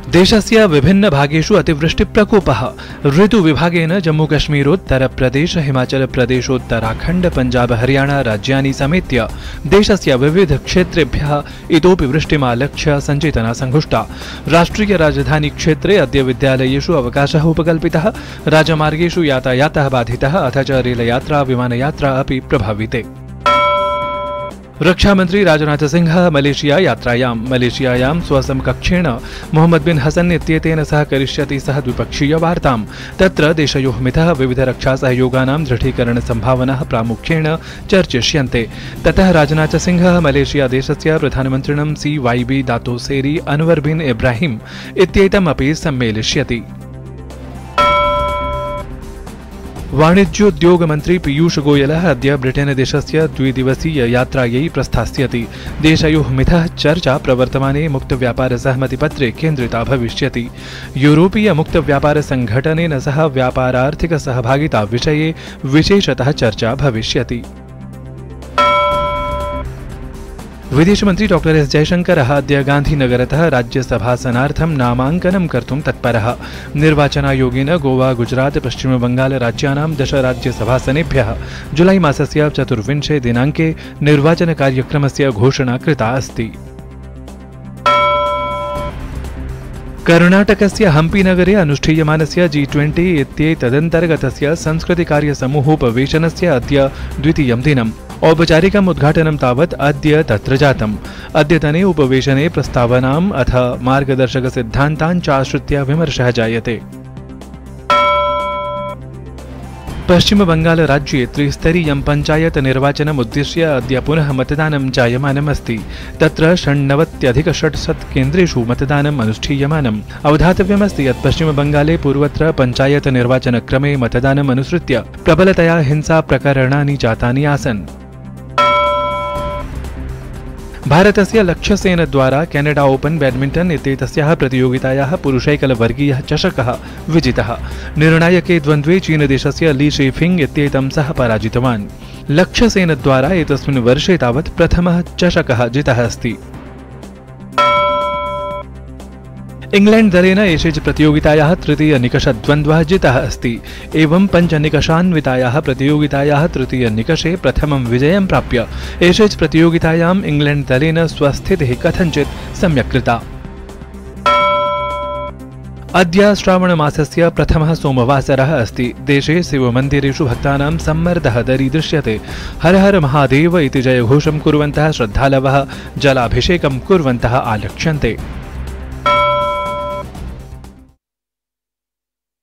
देशस्य विभिन्न भागेषु अतिवृष्टिप्रकोपः ऋतुविभागेन जम्मूकश्मीरोत्तरप्रदेश हिमाचलप्रदेशोत्तराखण्ड पंजाब हरियाणा राज्यानि समेत्य देशस्य विविध क्षेत्रेभ्यः इतोपि वृष्टिमालक्ष्य सञ्चेतना संघुष्टा। राष्ट्रिय राजधानी क्षेत्रे अद्य विद्यालयेषु अवकाशः उपकल्पितः, राजमार्गेषु यातायातः बाधितः, अथ च रेलयात्रा विमानयात्रा अपि प्रभाविते। रक्षामंत्री राजनाथ सिंह मलेशियायां स्वसमकक्षेण मोहम्मद बिन हसन इत्येतेन सह करिष्यति सह द्विपक्षीय वार्तां। तत्र देशयोः मिथः विविध रक्षा सहयोगानां दृढीकरण संभावनाः प्रामुख्येन चर्चिष्यन्ते। ततः राजनाथ सिंह मलेशिया देशस्य प्रधानमन्त्रिणं CYB दातो सेरी अनवर बिन इब्राहिम इत्येतम् अपि सम्मेलिष्यति। वाणिज्योद्योग मंत्री पीयूष गोयलः अद्य ब्रिटेन देशस्य द्विदिवसीय यात्रायै प्रस्थास्यति। देशयोः मिथः चर्चा प्रवर्तमाने मुक्तव्यापार सहमतिपत्रे केन्द्रिता भविष्यति। यूरोपीय मुक्तव्यापार संघटनेन सह व्यापारार्थिक सहभागिता विषये विशेषतः चर्चा भविष्यति। विदेश मंत्री डॉक्टर एस जयशंकरः अद्य गांधीनगरतः राज्यसभासनार्थं नामाङ्कनं कर्तुं तत्परः। निर्वाचनायोगेन गोवा, गुजरात, पश्चिमबंगाल राज्यानां 10 राज्यसभासनेभ्यः जुलाई मासस्य 24 दिनाङ्के निर्वाचनकार्यक्रमस्य घोषणा कृता अस्ति। कर्णाटकस्य हम्पीनगरे अनुष्ठीयमानस्य G20 इत्येतदन्तर्गतस्य संस्कृतिकार्यसमूहोपवेशनस्य अद्य द्वितीयं दिनम्। औपचारिकम् उद्घाटनं तावत् अद्य तत्र जातम्। अद्यतने उपवेशने प्रस्तावनाम् अथ मार्गदर्शकसिद्धान्तान् चाश्रित्य विमर्शः जायते। पश्चिमबंगाल राज्ये त्रिस्तरीयं पञ्चायत निर्वाचनम् उद्दिश्य अद्य पुनः मतदानं जायमानमस्ति। तत्र 96,600 केन्द्रेषु मतदानम् अनुष्ठीयमानम्। अवधातव्यमस्ति यत् पश्चिमबंगाले पूर्वत्र पञ्चायत निर्वाचनक्रमे मतदानम् अनुसृत्य प्रबलतया हिंसा प्रकरणानि जातानि आसन्। भारतस्य लक्ष्यसेन द्वारा कैनेडा ओपन बैडमिंटन इत्येतस्याः प्रतियोगितायाः पुरुषैकलवर्गीयः चषकः विजितः। निर्णायके द्वन्द्वे चीनदेशस्य ली शेफिंग इत्येतं सः पराजितवान्। लक्ष्यसेन द्वारा एतस्मिन् वर्षे तावत् प्रथमः चषकः जितः अस्ति। इंग्लैंड दलेन एशेज प्रतियोगितायाः तृतीयनिकषद्वन्द्वः जितः अस्ति। एवं 5 निकषान्वितायाः प्रतियोगितायाः तृतीयनिकषे प्रथमं विजयं प्राप्य एशेज प्रतियोगितायाम् इंग्लैंड दलेन स्वस्थितिः कथञ्चित् सम्यक् कृता। अद्य श्रावणमासस्य प्रथमः सोमवासरः अस्ति। देशे शिवमन्दिरेषु भक्तानां सम्मर्दः दरीदृश्यते। हर हर महादेव इति जयघोषं कुर्वन्तः श्रद्धालवः जलाभिषेकं कुर्वन्तः आलक्ष्यन्ते।